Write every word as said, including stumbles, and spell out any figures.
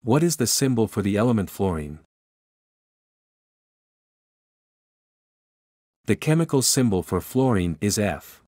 What is the symbol for the element fluorine? The chemical symbol for fluorine is F.